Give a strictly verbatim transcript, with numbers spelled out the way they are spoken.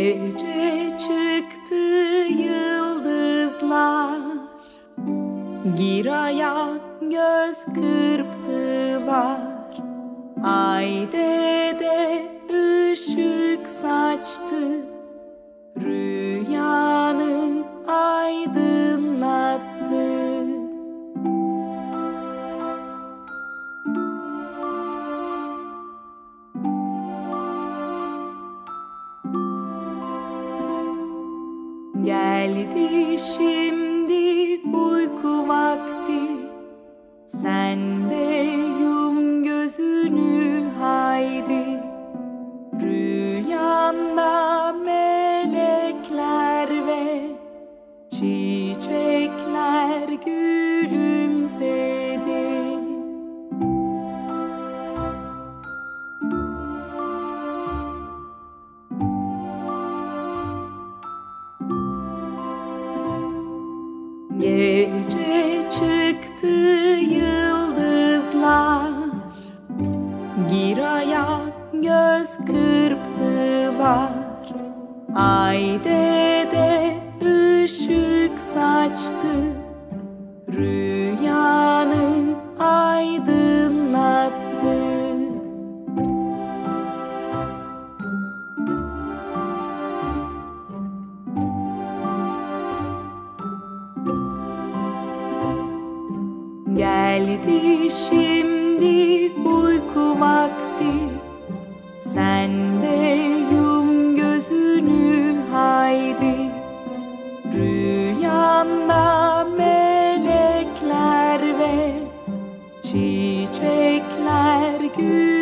Gece çıktı yıldızlar, Gira'ya göz kırptılar. Ay dede ışık saçtı, rüyanı aydınlattı. Geldi şimdi uyku vakti, sen de yum gözünü haydi. Rüyanda melekler ve çiçekler gülümsedi. Gece çıktı yıldızlar, Gira'ya göz kırptılar. Ay dede ışık saçtı, rüyanı aydınlattı. Geldi şimdi uyku vakti, sen de yum gözünü haydi. Rüyanda melekler ve çiçekler gül